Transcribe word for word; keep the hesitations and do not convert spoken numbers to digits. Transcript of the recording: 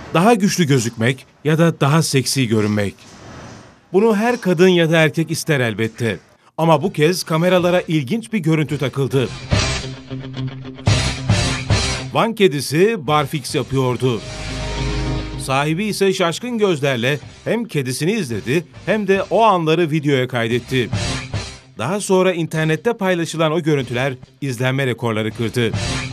Daha güçlü gözükmek ya da daha seksi görünmek. Bunu her kadın ya da erkek ister elbette. Ama bu kez kameralara ilginç bir görüntü takıldı. Van kedisi barfiks yapıyordu. Sahibi ise şaşkın gözlerle hem kedisini izledi hem de o anları videoya kaydetti. Daha sonra internette paylaşılan o görüntüler izlenme rekorları kırdı.